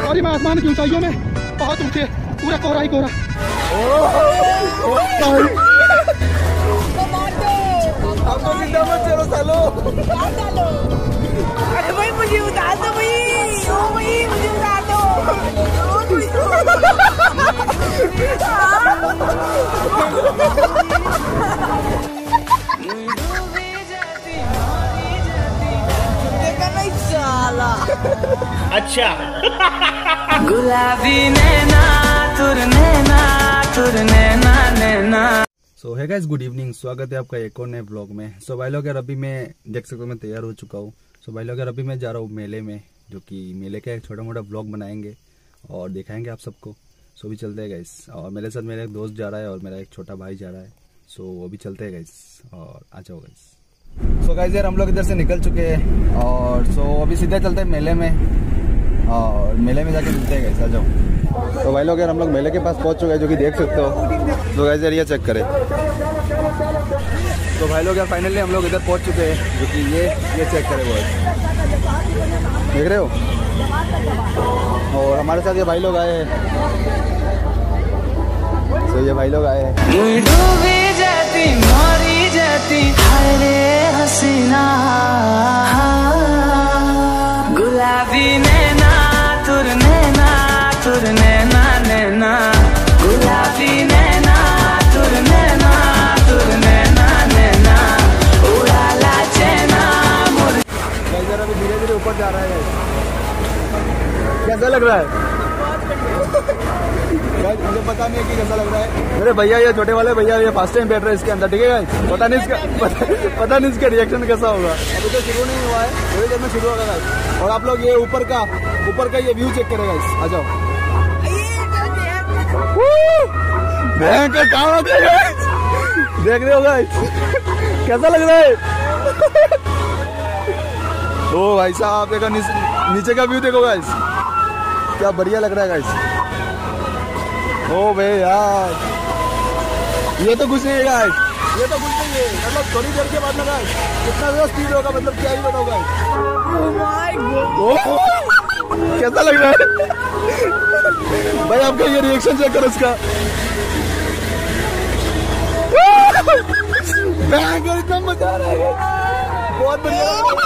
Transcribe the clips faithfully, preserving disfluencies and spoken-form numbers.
और मैं आसमान की ऊंचाइयों में बहुत ऊंचे, पूरा कोहरा ही कोहरा। आपको जिंदा मत चलो सालो। अरे भाई मुझे उतार दो भाई, ओ भाई मुझे उतार दो। देखा नहीं साला। अच्छा। गुलाबी नैना तुर नैना तुर नैना नैना। सो है गाइस, गुड इवनिंग। स्वागत है आपका एक और नए ब्लॉग में। सो भाई लोग यार, अभी मैं देख सकते हो मैं तैयार हो चुका हूँ। सो भाई लोग यार, अभी मैं जा रहा हूँ मेले में, जो कि मेले का एक छोटा मोटा ब्लॉग बनाएंगे और दिखाएंगे आप सबको। सो भी चलते हैं गाइस, और मेरे साथ मेरा एक दोस्त जा रहा है और मेरा एक छोटा भाई जा रहा है। सो वो भी चलते हैं गाइस, और आ जाओ गाइस। सो गाइस यार, हम लोग इधर से निकल चुके हैं और सो अभी सीधे चलते हैं मेले में, और मेले में जाके मिलते हैं गाइस। आ जाओ। तो भाई लोग यार, हम लोग मेले के पास पहुंच चुके हैं, जो कि देख सकते हो। तो गाइस यार, ये चेक करें। तो भाई लोग यार, फाइनली हम लोग इधर पहुंच चुके हैं, जो कि ये ये चेक करें वो देख रहे हो। और हमारे साथ ये भाई लोग आए हैं। तो ये भाई लोग आए हैं। डूबी जाती मरी जाती हरे हसीना, गुलाबी नैना तुर नैना तुर नैना नैना, गुलाबी नैना तुर नैना तुर नैना नैना, उड़ाला चैना मुर। गाइस अभी धीरे धीरे ऊपर जा रहा है। कैसा लग रहा है गाइस? मुझे पता नहीं है कि कैसा लग रहा है। मेरे भैया, ये छोटे वाले भैया, ये फर्स्ट टाइम बैठ रहे हैं इसके अंदर, ठीक है गाइस? पता नहीं इसका पता, पता नहीं इसका रिएक्शन कैसा होगा। अभी तो शुरू नहीं हुआ है, थोड़ी देर में शुरू होगा गाइस। और आप लोग ये ऊपर का ऊपर का ये व्यू चेक करें गाइस। आ जाओ। भयंकर काम होता है गाइस, देख रहे हो गाइस? कैसा लग रहा है? ओ भाई साहब, देखो नीचे का व्यू देखो गाइस, क्या बढ़िया लग रहा है गाइस। ओ भाई यार, ये तो कुछ नहीं है गाइस, ये तो कुछ नहीं है। मतलब थोड़ी देर के बाद में गाइस कितना ज्यादा स्पीड होगा, मतलब क्या ही बताओ गाइस। कैसा लग रहा है भाई? आपका ये रिएक्शन चेक करो इसका। इतना मजा आ रहा है, बहुत बढ़िया।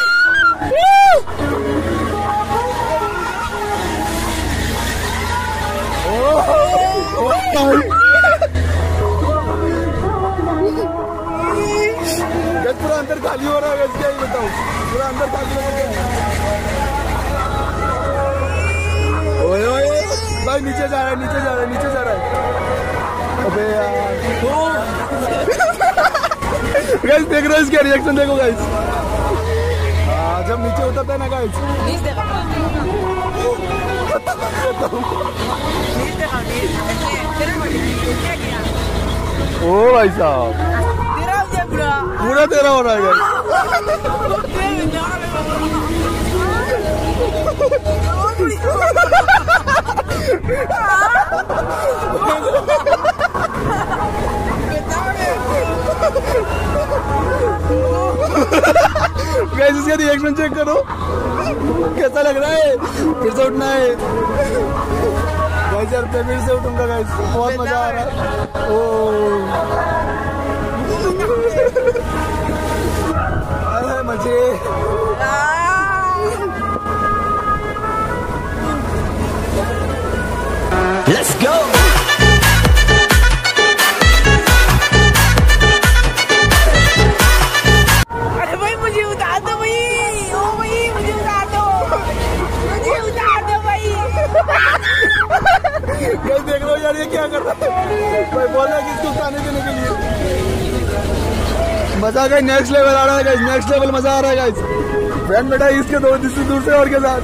पूरा अंदर खाली हो रहा है, क्या ही बताऊं, पूरा अंदर खाली हो रहा है। ओए ओए भाई, नीचे जा रहा है, नीचे जा रहा है, नीचे जा रहा है। अबे यार, गाइस देख रहे हो इसका रिएक्शन, देखो गाइस। हाँ, जब नीचे उतरता है ना गाइस, ओ भाई साहब, पूरा तेरा हो रहा है गाइस। गाइस इसका रिएक्शन चेक करो, कैसा लग रहा है? फिर से उठना है गाइस यार, फिर से उठूंगा गाइस, बहुत मजा आ रहा है। ओ अरे मजे। Let's go। अरे भाई मुझे उतार दो भाई, ओ भाई मुझे उतार दो, मुझे उतार दो भाई। गाइस देख लो यार, ये क्या कर रहा है भाई? बोल रहा है कि इसको खाने देने के लिए। मजा गाइस, नेक्स्ट लेवल आ रहा है गाइस, नेक्स्ट लेवल मजा आ रहा है गाइस। फ्रेंड बैठा है इसके दो दूर से और के साथ।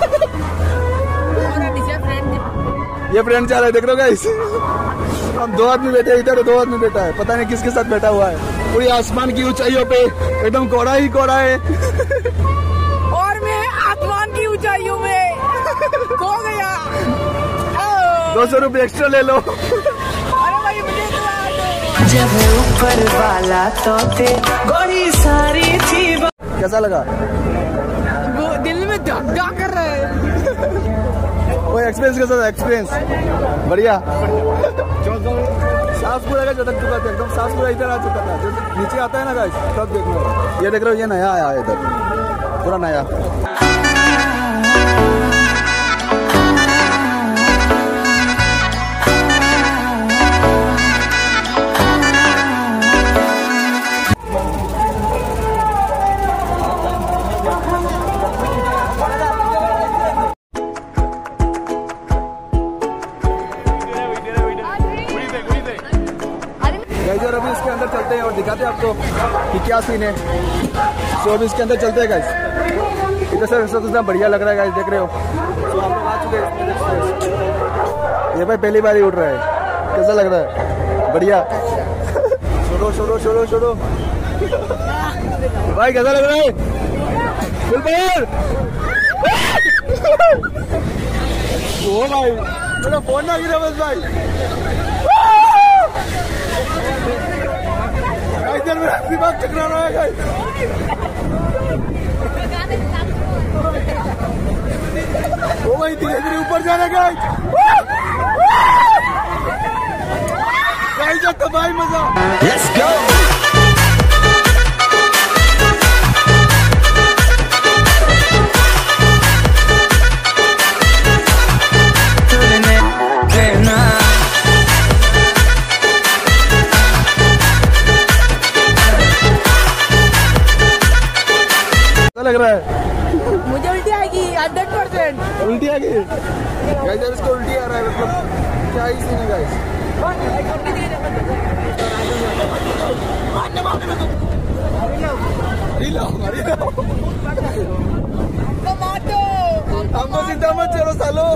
ये फ्रेंड जा रहा है, देख लो गाइस। हम दो आदमी बैठे हैं इधर, दो आदमी बैठा है, पता नहीं किसके साथ बैठा हुआ है। पूरी आसमान की ऊंचाइयों पे एकदम कोहरा ही कोहरा है, और मैं आसमान की ऊंचाइयों में खो गया। दो सौ रुपये एक्स्ट्रा ले लो। अरे भाई मुझे जब ऊपर वाला तो थे गोरी सारी थी। कैसा लगा? वो दिल में धक धक कर रहा है। ओ वो एक्सपीरियंस कैसा था? एक्सपीरियंस बढ़िया। सांस पूरा का झटक चुका था एकदम, सांस पूरा इधर आ चुका था। जो नीचे आता है ना गाइस तब देखना। ये देख रहे हो, ये नया आया है इधर, पूरा नया। गाइस और अभी इसके अंदर चलते हैं और दिखाते हैं आपको कि क्या सीन है। सो अभी इसके अंदर चलते हैं गाइस। इधर से रास्ता कितना बढ़िया लग रहा है गाइस, देख रहे हो। सो आप लोग आ चुके हैं। ये भाई पहली बार ही उठ रहा है, कैसा लग रहा है? बढ़िया। छोड़ो छोड़ो छोड़ो छोड़ो भाई, कैसा लग रहा है? ओ भाई मेरा फोन ना गिरा बस भाई। इधर मेरा दिमाग चकरा रहा है गाइस। ओ भाई धीरे धीरे ऊपर जाना गाइस। गाइस तो भाई मजा। Let's go. लग रहा है मुझे उल्टी आएगी हंड्रेड परसेंट। उल्टी आ गई गाइस, इसको उल्टी आ रहा है। मतलब क्या ही सीन है गाइस। हमको सीधा मत चलो सालो,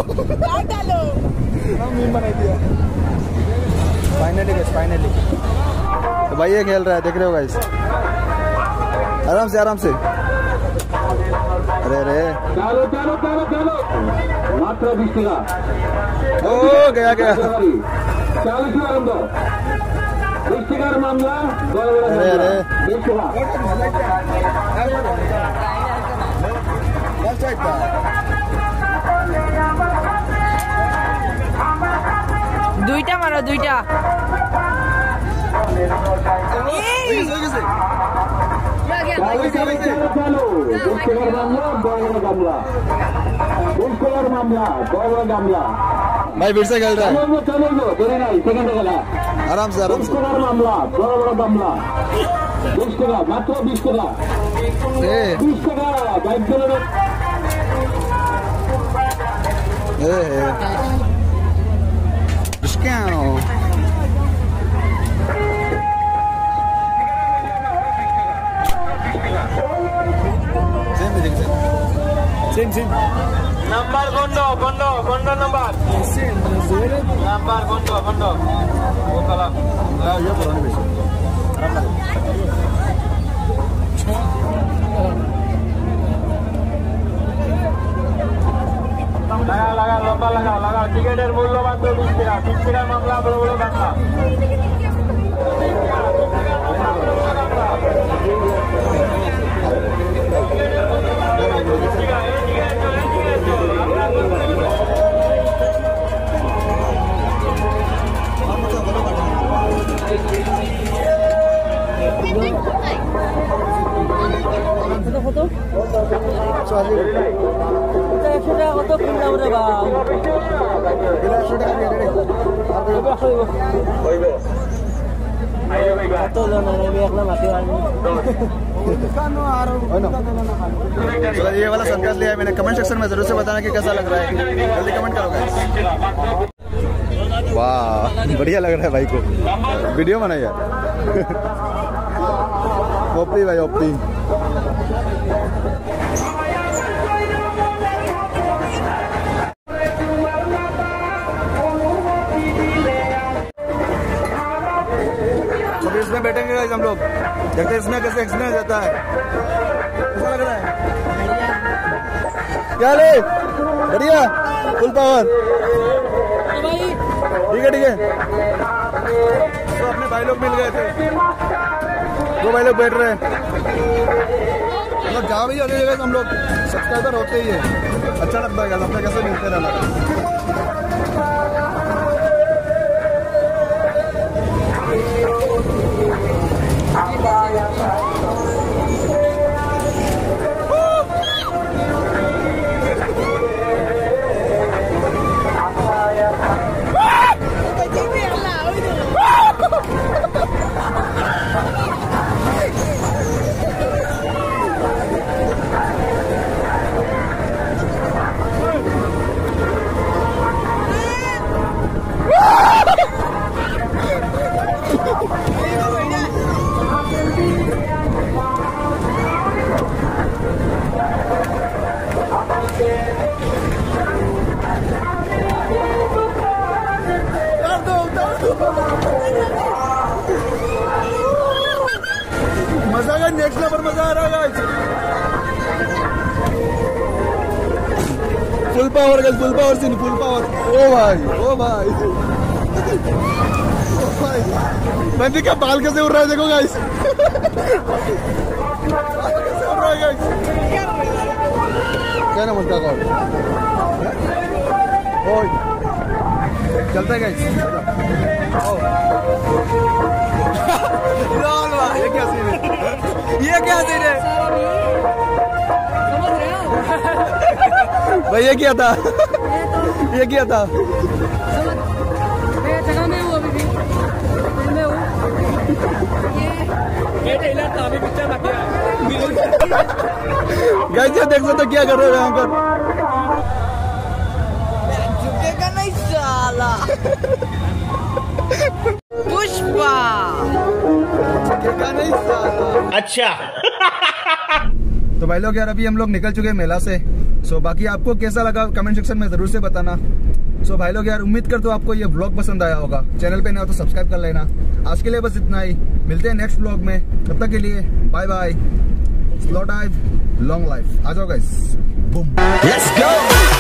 मीम बना दिया। फाइनली गाइस, फाइनली तो भाई ये खेल रहा है, देख रहे हो गाइस। आराम से आराम से। अरे अरे चलो चलो चलो चलो मात्र बीस টাকা। ओ गया गया। चालीस आरंभ बीस টাকার মামলা। अरे अरे बीस টাকা দুইটা মারো দুইটা। भाई फिर से खेल रहा है। आराम से आराम से। मामला बड़ा बड़ा मामला बीस টাকা मात्र बीस টাকা। बीस টাকা বাইক চলে। Sin sin. Number kondo kondo kondo number. Sin. Number kondo kondo. Oh kalah. Ah, ya pulang besok. লাগা লাগা লম্বা লাগা লাগা টিকেটের মূল্য মাত্র বিশ টাকা। বিশ টাকার মামলা বড় বড় টাকা। একশো টাকা কত কিনলাম রে ভাই? একশো টাকা দিয়ে রে। কত জন একলা মাটি चलो ये वाला सनग्लास लिया है मैंने। कमेंट सेक्शन में जरूर से बताना कि कैसा लग रहा है, जल्दी कमेंट करो गाइस। वाह बढ़िया लग रहा है भाई को। वीडियो बनाई यार। ओपी भाई ओपी। इसमें बैठेंगे गाइस हम लोग, देखते हैं इसमें कैसे एक्सपीरियंस जाता है। कैसा लग रहा है? क्या ले बढ़िया फुल पावर। ठीक है ठीक है। तो अपने भाई लोग मिल गए थे, दो भाई लोग बैठ रहे हैं। मतलब जहाँ भी आने जगह हम लोग सब्सक्राइबर होते ही है। अच्छा लगता है अपने कैसे मिलते रहना। मजा का नेक्स्ट लेवल मजा आ रहा है। फुल पावर का full power scene full power. ओ भाई ओ भाई ओ भाई बंदी का बाल कैसे उड़ रहा है देखो गाइस। बाल कैसे उड़ रहा है गाइस। क्या नाम उसका कौन? ओए चलता है गाइस। ये क्या सीन है? ये क्या सीन है? समझ रहे हो? भाई ये क्या था? ये क्या था? मैं जगह में हूँ अभी भी मैं हूँ ये ट्रेलर था अभी पिक्चर बाकी है। गाइस ये देख सकते क्या कर रहे हो यहाँ पर? झुकेगा नहीं साला। पुष्पा नहीं साला। अच्छा तो भाई लोग यार अभी हम लोग निकल चुके हैं मेला से। सो बाकी आपको कैसा लगा कमेंट सेक्शन में जरूर से बताना। सो भाई लोग यार उम्मीद कर तो आपको ये व्लॉग पसंद आया होगा। चैनल पे नया हो तो सब्सक्राइब कर लेना। आज के लिए बस इतना ही, मिलते हैं नेक्स्ट व्लॉग में। तब तक के लिए bye bye. Slow dive long life. आ जाओ गाइस। Boom let's go.